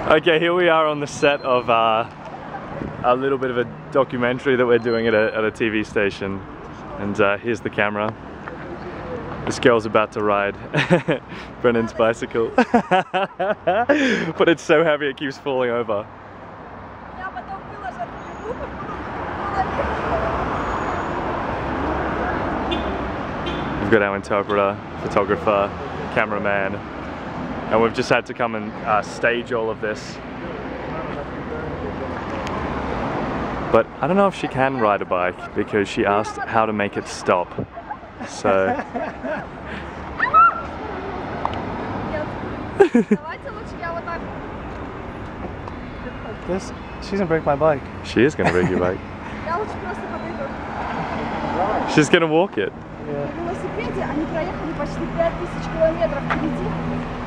Okay, here we are on the set of a little bit of a documentary that we're doing at a TV station, and here's the camera. This girl's about to ride Brennan's bicycle, but it's so heavy it keeps falling over. We've got our interpreter, photographer, cameraman, and we've just had to come and stage all of this. But I don't know if she can ride a bike because she asked how to make it stop. So this, she's gonna break my bike. She is gonna break your bike. She's gonna walk it. Yeah.